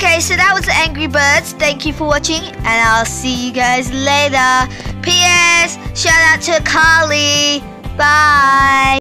Okay, so that was Angry Birds. Thank you for watching, and I'll see you guys later. P.S. Shout out to Carly. Bye.